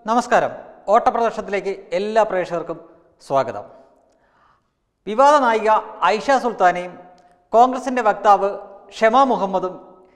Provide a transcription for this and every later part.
നമസ്കാരം. ഓട്ടപ്രദർശനത്തിലേക്ക് എല്ലാ പ്രേക്ഷകർക്കും സ്വാഗതം. വിവാദ നായിക ഐഷ സുൽത്താനയും കോൺഗ്രസിൻ്റെ വക്താവ് ഷെമ മുഹമ്മദും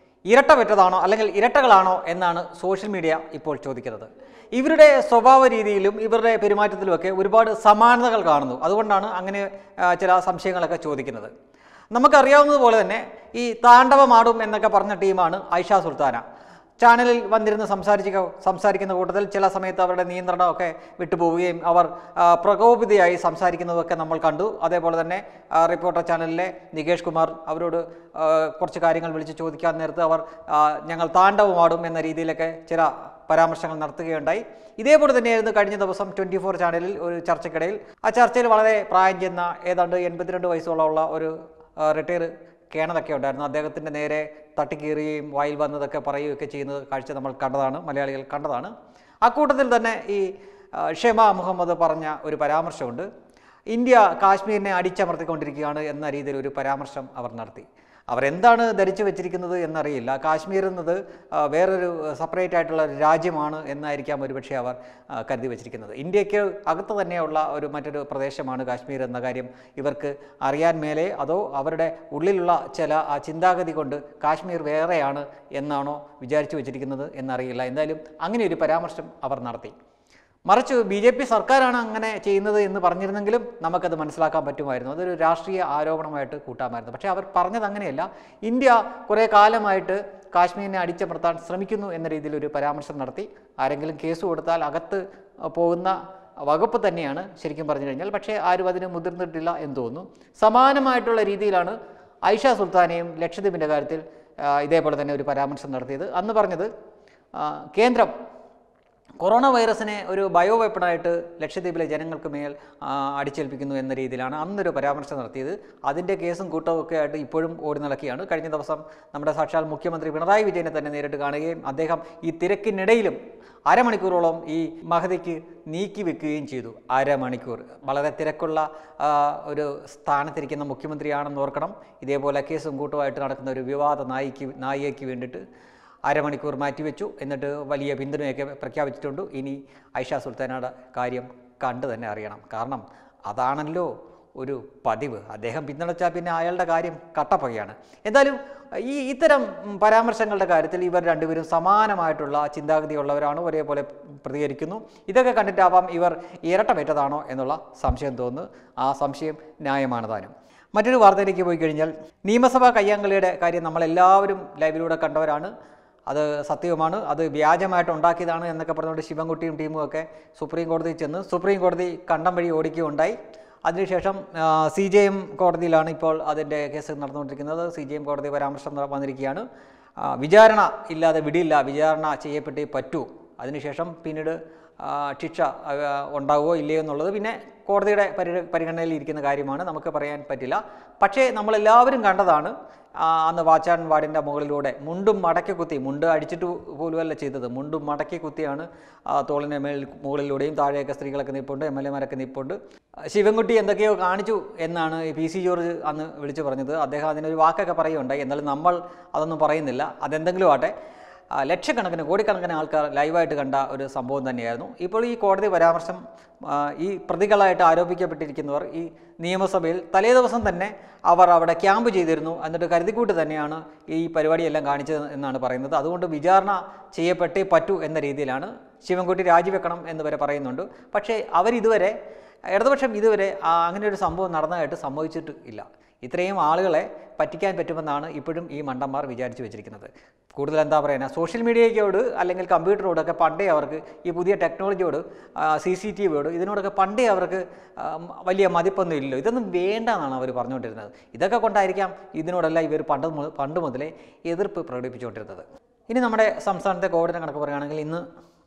ഇരട്ട അല്ലെങ്കിൽ ഇരട്ടകളാണോ എന്നാണ് സോഷ്യൽ മീഡിയ ഇപ്പോൾ ചോദിക്കുന്നത്. ഇവരുടെ സ്വഭാവ രീതിയിലും ഇവരുടെ പെരുമാറ്റത്തിലുമൊക്കെ ഒരുപാട് സമാനതകൾ കാണുന്നു. അതുകൊണ്ടാണ് അങ്ങനെ ചില സംശയങ്ങളൊക്കെ ചോദിക്കുന്നത്. നമുക്കറിയാവുന്നതുപോലെ തന്നെ ഈ താണ്ഡവമാടും എന്നൊക്കെ പറഞ്ഞ ടീമാണ് ഐഷ സുൽത്താന. ചാനലിൽ വന്നിരുന്ന് സംസാരിക്കുന്ന കൂട്ടത്തിൽ ചില സമയത്ത് അവരുടെ നിയന്ത്രണമൊക്കെ വിട്ടുപോവുകയും അവർ പ്രകോപിതയായി സംസാരിക്കുന്നതൊക്കെ നമ്മൾ കണ്ടു. അതേപോലെ തന്നെ റിപ്പോർട്ടർ ചാനലിലെ നികേഷ് കുമാർ അവരോട് കുറച്ച് കാര്യങ്ങൾ വിളിച്ച് ചോദിക്കാൻ നേരത്ത് അവർ ഞങ്ങൾ താണ്ഡവമാടും എന്ന രീതിയിലൊക്കെ ചില പരാമർശങ്ങൾ നടത്തുകയുണ്ടായി. ഇതേപോലെ തന്നെയായിരുന്നു കഴിഞ്ഞ ദിവസം 24 ചാനലിൽ ഒരു ചർച്ചയ്ക്കിടയിൽ. ആ ചർച്ചയിൽ വളരെ പ്രായം ചെന്ന ഏതാണ്ട് 82 വയസ്സോളമുള്ള ഒരു റിട്ടയർ കേണലൊക്കെ ഉണ്ടായിരുന്നു. അദ്ദേഹത്തിൻ്റെ നേരെ തട്ടിക്കീറുകയും വായിൽ വന്നതൊക്കെ പറയുകയൊക്കെ ചെയ്യുന്നത് കാഴ്ച നമ്മൾ കണ്ടതാണ്, മലയാളികൾ കണ്ടതാണ്. അക്കൂട്ടത്തിൽ തന്നെ ഈ ഷെമ മുഹമ്മദ് പറഞ്ഞ ഒരു പരാമർശമുണ്ട്. ഇന്ത്യ കാശ്മീരിനെ അടിച്ചമർത്തിക്കൊണ്ടിരിക്കുകയാണ് എന്ന രീതിയിൽ ഒരു പരാമർശം അവർ നടത്തി. അവരെന്താണ് ധരിച്ചു വെച്ചിരിക്കുന്നത് എന്നറിയില്ല. കാശ്മീർ എന്നത് വേറൊരു സെപ്പറേറ്റ് ആയിട്ടുള്ള ഒരു രാജ്യമാണ് എന്നായിരിക്കാം ഒരുപക്ഷെ അവർ കരുതി വച്ചിരിക്കുന്നത്. ഇന്ത്യക്ക് അകത്ത് തന്നെയുള്ള മറ്റൊരു പ്രദേശമാണ് കാശ്മീർ എന്ന കാര്യം ഇവർക്ക് അറിയാൻ മേലെ, അതോ അവരുടെ ഉള്ളിലുള്ള ചില ചിന്താഗതി കൊണ്ട് കാശ്മീർ വേറെയാണ് എന്നാണോ വിചാരിച്ചു വെച്ചിരിക്കുന്നത് എന്നറിയില്ല. എന്തായാലും അങ്ങനെ ഒരു പരാമർശം അവർ നടത്തി. മറിച്ച് BJP സർക്കാരാണ് അങ്ങനെ ചെയ്യുന്നത് എന്ന് പറഞ്ഞിരുന്നെങ്കിലും നമുക്കത് മനസ്സിലാക്കാൻ പറ്റുമായിരുന്നു. അതൊരു രാഷ്ട്രീയ ആരോപണമായിട്ട് കൂട്ടാമായിരുന്നു. പക്ഷേ അവർ പറഞ്ഞത് അങ്ങനെയല്ല. ഇന്ത്യ കുറേ കാലമായിട്ട് കാശ്മീരിനെ അടിച്ചമർത്താൻ ശ്രമിക്കുന്നു എന്ന രീതിയിൽ ഒരു പരാമർശം നടത്തി. ആരെങ്കിലും കേസ് കൊടുത്താൽ അകത്ത് പോകുന്ന വകുപ്പ് തന്നെയാണ് ശരിക്കും പറഞ്ഞു കഴിഞ്ഞാൽ. പക്ഷേ ആരും അതിന് മുതിർന്നിട്ടില്ല എന്ന് തോന്നുന്നു. സമാനമായിട്ടുള്ള രീതിയിലാണ് ഐഷ സുൽത്താനയും ലക്ഷദ്വീപിൻ്റെ കാര്യത്തിൽ ഇതേപോലെ തന്നെ ഒരു പരാമർശം നടത്തിയത്. അന്ന് പറഞ്ഞത് കേന്ദ്രം കൊറോണ വൈറസിനെ ഒരു ബയോ വെപ്പണായിട്ട് ലക്ഷദ്വീപിലെ ജനങ്ങൾക്ക് മേൽ അടിച്ചേൽപ്പിക്കുന്നു എന്ന രീതിയിലാണ് അന്നൊരു പരാമർശം നടത്തിയത്. അതിൻ്റെ കേസും കൂട്ടവും ഒക്കെ ആയിട്ട് ഇപ്പോഴും ഓടി നടക്കുകയാണ്. കഴിഞ്ഞ ദിവസം നമ്മുടെ സാക്ഷാൽ മുഖ്യമന്ത്രി പിണറായി വിജയനെ തന്നെ നേരിട്ട് കാണുകയും അദ്ദേഹം ഈ തിരക്കിനിടയിലും അരമണിക്കൂറോളം ഈ മഹതിക്ക് നീക്കി വെക്കുകയും ചെയ്തു. അരമണിക്കൂർ വളരെ തിരക്കുള്ള ഒരു സ്ഥാനത്തിരിക്കുന്ന മുഖ്യമന്ത്രിയാണെന്ന് ഓർക്കണം. ഇതേപോലെ കേസും കൂട്ടമായിട്ട് നടക്കുന്ന ഒരു വിവാദ നായികയ്ക്ക് വേണ്ടിയിട്ട് അരമണിക്കൂർ മാറ്റിവെച്ചു. എന്നിട്ട് വലിയ പിന്തുണയൊക്കെ പ്രഖ്യാപിച്ചിട്ടുണ്ട്. ഇനി ഐഷ സുൽത്താനയുടെ കാര്യം കണ്ടു തന്നെ അറിയണം. കാരണം അതാണല്ലോ ഒരു പതിവ്. അദ്ദേഹം പിന്തുണച്ചാൽ പിന്നെ അയാളുടെ കാര്യം കട്ടപ്പകയാണ്. എന്തായാലും ഇത്തരം പരാമർശങ്ങളുടെ കാര്യത്തിൽ ഇവർ രണ്ടുപേരും സമാനമായിട്ടുള്ള ചിന്താഗതിയുള്ളവരാണ്, ഒരേപോലെ പ്രതികരിക്കുന്നു. ഇതൊക്കെ കണ്ടിട്ടാവാം ഇവർ ഇരട്ടമേറ്റതാണോ എന്നുള്ള സംശയം തോന്നുന്നു. ആ സംശയം ന്യായമാണ് താനും. മറ്റൊരു വാർത്തയിലേക്ക് പോയി കഴിഞ്ഞാൽ നിയമസഭാ കയ്യാങ്കളിയുടെ കാര്യം നമ്മളെല്ലാവരും ലൈവിലൂടെ കണ്ടവരാണ്. അത് സത്യവുമാണ്. അത് വ്യാജമായിട്ട് ഉണ്ടാക്കിയതാണ് എന്നൊക്കെ പറഞ്ഞുകൊണ്ട് ശിവൻകുട്ടിയും ടീമും ഒക്കെ സുപ്രീം കോടതിയിൽ ചെന്ന് സുപ്രീം കോടതി കണ്ടം വഴി ഓടിക്കുകയുണ്ടായി. അതിനുശേഷം CJM കോടതിയിലാണ് ഇപ്പോൾ അതിൻ്റെ കേസ് നടന്നുകൊണ്ടിരിക്കുന്നത്. CJM കോടതി പരാമർശം വന്നിരിക്കുകയാണ്. വിചാരണ ഇല്ലാതെ വിടില്ല, വിചാരണ ചെയ്യപ്പെട്ടേ പറ്റൂ. അതിനുശേഷം പിന്നീട് ശിക്ഷ ഉണ്ടാവുമോ ഇല്ലയോ എന്നുള്ളത് പിന്നെ കോടതിയുടെ പരിഗണനയിൽ ഇരിക്കുന്ന കാര്യമാണ്, നമുക്ക് പറയാൻ പറ്റില്ല. പക്ഷേ നമ്മളെല്ലാവരും കണ്ടതാണ് അന്ന് വാച്ചാൻ വാർഡിൻ്റെ മുകളിലൂടെ മുണ്ടും മടക്കി കുത്തി, മുണ്ട് അടിച്ചിട്ട് പോലുമല്ല ചെയ്തത്, മുണ്ടും മടക്കി കുത്തിയാണ് തോളിൻ്റെ മുകളിലൂടെയും. താഴെയൊക്കെ സ്ത്രീകളൊക്കെ നിൽപ്പുണ്ട്, MLA മാരൊക്കെ നിൽപ്പുണ്ട്. ശിവൻകുട്ടി എന്തൊക്കെയോ കാണിച്ചു എന്നാണ് PC ജോർജ് അന്ന് വിളിച്ചു പറഞ്ഞത്. അദ്ദേഹം അതിനൊരു വാക്കൊക്കെ പറയുകയുണ്ടായി. എന്നാലും നമ്മൾ അതൊന്നും പറയുന്നില്ല. അതെന്തെങ്കിലും ആട്ടെ, ലക്ഷക്കണക്കിന് കോടിക്കണക്കിന് ആൾക്കാർ ലൈവായിട്ട് കണ്ട ഒരു സംഭവം തന്നെയായിരുന്നു. ഇപ്പോൾ ഈ കോടതി പരാമർശം ഈ പ്രതികളായിട്ട് ആരോപിക്കപ്പെട്ടിരിക്കുന്നവർ ഈ നിയമസഭയിൽ തലേ ദിവസം തന്നെ അവർ അവിടെ ക്യാമ്പ് ചെയ്തിരുന്നു. എന്നിട്ട് കരുതിക്കൂട്ട് തന്നെയാണ് ഈ പരിപാടിയെല്ലാം കാണിച്ചത് എന്നാണ് പറയുന്നത്. അതുകൊണ്ട് വിചാരണ ചെയ്യപ്പെട്ടേ പറ്റൂ എന്ന രീതിയിലാണ്. ശിവൻകുട്ടി രാജിവെക്കണം എന്ന് വരെ പറയുന്നുണ്ട്. പക്ഷേ ഇടതുപക്ഷം ഇതുവരെ അങ്ങനെ ഒരു സംഭവം നടന്നതായിട്ട് സംഭവിച്ചിട്ട് ഇല്ല. ഇത്രയും ആളുകളെ പറ്റിക്കാൻ പറ്റുമെന്നാണ് ഇപ്പോഴും ഈ മണ്ടന്മാർ വിചാരിച്ചു വെച്ചിരിക്കുന്നത്. കൂടുതൽ എന്താ പറയുക, സോഷ്യൽ മീഡിയയോട് അല്ലെങ്കിൽ കമ്പ്യൂട്ടറോടൊക്കെ പണ്ടേ അവർക്ക്, ഈ പുതിയ ടെക്നോളജിയോട്, CCTVയോട്, ഇതിനോടൊക്കെ പണ്ടേ അവർക്ക് വലിയ മതിപ്പൊന്നും ഇല്ലല്ലോ. ഇതൊന്നും വേണ്ടെന്നാണ് അവർ പറഞ്ഞുകൊണ്ടിരുന്നത്. ഇതൊക്കെ കൊണ്ടായിരിക്കാം ഇതിനോടെല്ലാം ഇവർ പണ്ട് മുതലേ എതിർപ്പ് പ്രകടിപ്പിച്ചുകൊണ്ടിരുന്നത്. ഇനി നമ്മുടെ സംസ്ഥാനത്തെ കോവിഡിനെ കണക്ക് പറയുകയാണെങ്കിൽ ഇന്ന്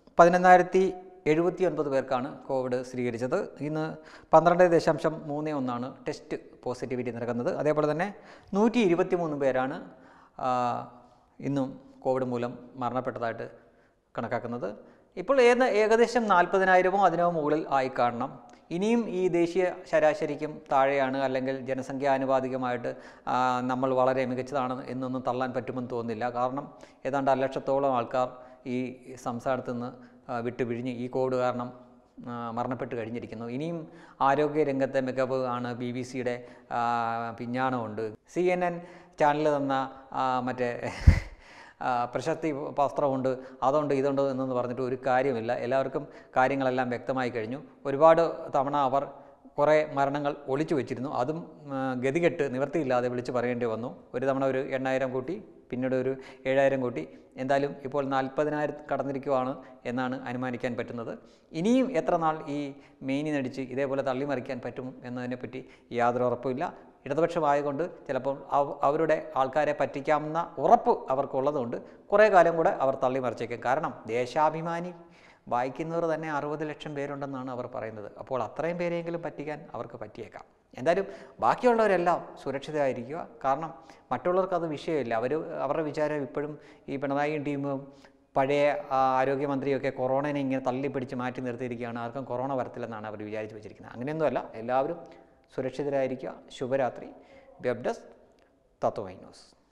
11,079 പേർക്കാണ് കോവിഡ് സ്ഥിരീകരിച്ചത്. ഇന്ന് 12.31 ടെസ്റ്റ് പോസിറ്റിവിറ്റി നിരക്കുന്നത്. അതേപോലെ തന്നെ 123 പേരാണ് ഇന്നും കോവിഡ് മൂലം മരണപ്പെട്ടതായിട്ട് കണക്കാക്കുന്നത്. ഇപ്പോൾ ഏകദേശം 40,000-ഓ അതിനോ മുകളിൽ ആയി കാണണം. ഇനിയും ഈ ദേശീയ ശരാശരിക്കും താഴെയാണ്, അല്ലെങ്കിൽ ജനസംഖ്യാനുപാതികമായിട്ട് നമ്മൾ വളരെ മികച്ചതാണ് എന്നൊന്നും തള്ളാൻ പറ്റുമെന്ന് തോന്നുന്നില്ല. കാരണം ഏതാണ്ട് 1 ലക്ഷത്തോളം ആൾക്കാർ ഈ സംസ്ഥാനത്ത് നിന്ന് വിട്ട് പിഴിഞ്ഞ് ഈ കോവിഡ് കാരണം മരണപ്പെട്ട് കഴിഞ്ഞിരിക്കുന്നു. ഇനിയും ആരോഗ്യരംഗത്തെ മികവ് ആണ്. BBC-യുടെ പിഞ്ഞാണമുണ്ട്. CNN ചാനൽ തന്ന മറ്റേ പ്രശസ്തി പത്രമുണ്ട്, അതുണ്ട് ഇതുണ്ട് എന്നൊന്ന് പറഞ്ഞിട്ട് ഒരു കാര്യമില്ല. എല്ലാവർക്കും കാര്യങ്ങളെല്ലാം വ്യക്തമായി കഴിഞ്ഞു. ഒരുപാട് തവണ അവർ കുറേ മരണങ്ങൾ ഒളിച്ചു വെച്ചിരുന്നു. അതും ഗതികെട്ട് നിവൃത്തിയില്ലാതെ വിളിച്ച് പറയേണ്ടി വന്നു. ഒരു തവണ ഒരു 8,000 കൂട്ടി, പിന്നീട് ഒരു 7,000 കൂട്ടി. എന്തായാലും ഇപ്പോൾ 40,000 കടന്നിരിക്കുവാണ് എന്നാണ് അനുമാനിക്കാൻ പറ്റുന്നത്. ഇനിയും എത്ര നാൾ ഈ മേനി നടിച്ച് ഇതേപോലെ തള്ളിമറിക്കാൻ പറ്റും എന്നതിനെപ്പറ്റി യാതൊരു ഉറപ്പുമില്ല. ഇടതുപക്ഷമായതുകൊണ്ട് ചിലപ്പോൾ അവരുടെ ആൾക്കാരെ പറ്റിക്കാമെന്ന ഉറപ്പ് അവർക്കുള്ളതുകൊണ്ട് കുറേ കാലം കൂടെ അവർ തള്ളിമറിച്ചേക്കും. കാരണം ദേശാഭിമാനി വായിക്കുന്നവർ തന്നെ 60 ലക്ഷം പേരുണ്ടെന്നാണ് അവർ പറയുന്നത്. അപ്പോൾ അത്രയും പേരെയെങ്കിലും പറ്റിക്കാൻ അവർക്ക് പറ്റിയേക്കാം. എന്തായാലും ബാക്കിയുള്ളവരെല്ലാം സുരക്ഷിതരായിരിക്കുക. കാരണം മറ്റുള്ളവർക്ക് അത് വിഷയമില്ല. അവരുടെ വിചാരം ഇപ്പോഴും ഈ പിണറായിയും ടീമും പഴയ ആരോഗ്യമന്ത്രിയൊക്കെ കൊറോണനെ ഇങ്ങനെ തള്ളിപ്പിടിച്ച് മാറ്റി നിർത്തിയിരിക്കുകയാണ്. ആർക്കും കൊറോണ വരത്തില്ലെന്നാണ് അവർ വിചാരിച്ച് വെച്ചിരിക്കുന്നത്. അങ്ങനെയൊന്നുമല്ല. എല്ലാവരും സുരക്ഷിതരായിരിക്കുക. ശുഭരാത്രി. Web desk Tatwamayi news.